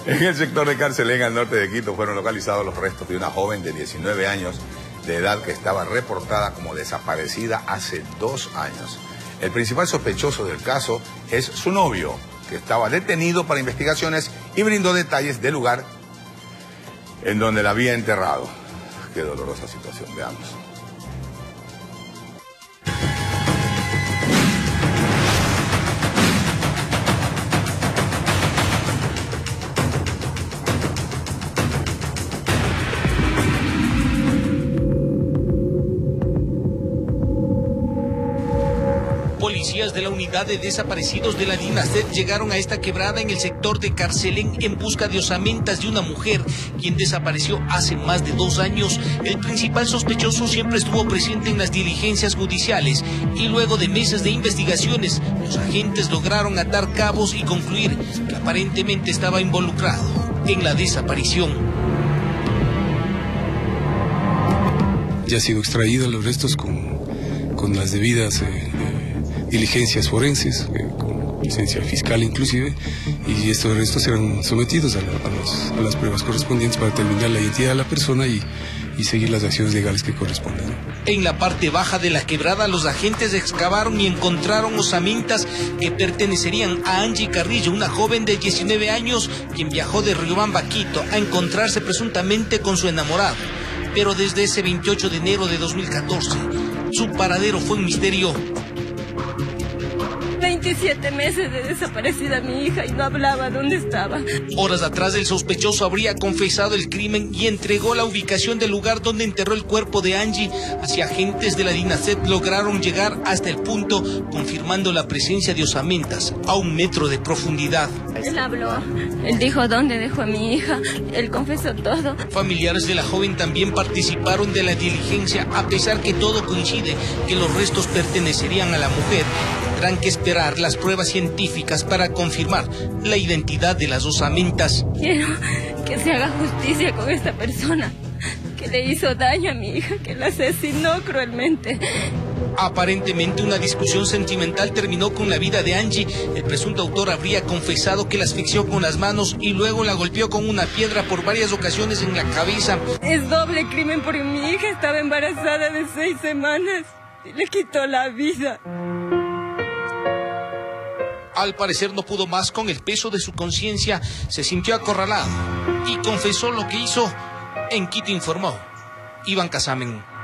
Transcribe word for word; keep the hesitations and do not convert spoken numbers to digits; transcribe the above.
En el sector de Carcelén, al norte de Quito, fueron localizados los restos de una joven de diecinueve años de edad que estaba reportada como desaparecida hace dos años. El principal sospechoso del caso es su novio, que estaba detenido para investigaciones y brindó detalles del lugar en donde la había enterrado. Qué dolorosa situación, veamos. Policías de la unidad de desaparecidos de la DINASET llegaron a esta quebrada en el sector de Carcelén en busca de osamentas de una mujer quien desapareció hace más de dos años. El principal sospechoso siempre estuvo presente en las diligencias judiciales y luego de meses de investigaciones, los agentes lograron atar cabos y concluir que aparentemente estaba involucrado en la desaparición. Ya han sido extraídos los restos con, con las debidas eh, diligencias forenses, eh, con licencia fiscal inclusive, y estos restos serán sometidos a, la, a, los, a las pruebas correspondientes para determinar la identidad de la persona y, y seguir las acciones legales que correspondan. En la parte baja de la quebrada, los agentes excavaron y encontraron osamentas que pertenecerían a Angie Carrillo, una joven de diecinueve años, quien viajó de Riobamba a Quito a encontrarse presuntamente con su enamorado. Pero desde ese veintiocho de enero de dos mil catorce, su paradero fue un misterio. veintisiete meses de desaparecida mi hija y no hablaba dónde estaba. Horas atrás el sospechoso habría confesado el crimen y entregó la ubicación del lugar donde enterró el cuerpo de Angie. Así agentes de la DINASET lograron llegar hasta el punto, confirmando la presencia de osamentas a un metro de profundidad. Él habló, él dijo dónde dejó a mi hija, él confesó todo. Familiares de la joven también participaron de la diligencia, a pesar que todo coincide que los restos pertenecerían a la mujer. Tendrán que esperar las pruebas científicas para confirmar la identidad de las osamentas. Quiero que se haga justicia con esta persona que le hizo daño a mi hija, que la asesinó cruelmente. Aparentemente una discusión sentimental terminó con la vida de Angie. El presunto autor habría confesado que la asfixió con las manos y luego la golpeó con una piedra por varias ocasiones en la cabeza. Es doble crimen porque mi hija estaba embarazada de seis semanas y le quitó la vida. Al parecer no pudo más con el peso de su conciencia, se sintió acorralado y confesó lo que hizo. En Quito informó Iván Casamen.